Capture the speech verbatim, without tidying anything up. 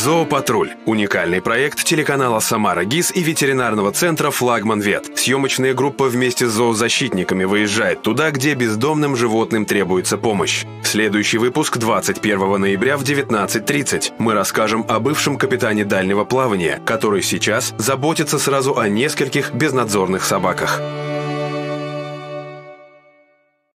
Зоопатруль. Уникальный проект телеканала «Самара ГИС» и ветеринарного центра «Флагман Вет». Съемочная группа вместе с зоозащитниками выезжает туда, где бездомным животным требуется помощь. Следующий выпуск двадцать первого ноября в девятнадцать тридцать. Мы расскажем о бывшем капитане дальнего плавания, который сейчас заботится сразу о нескольких безнадзорных собаках.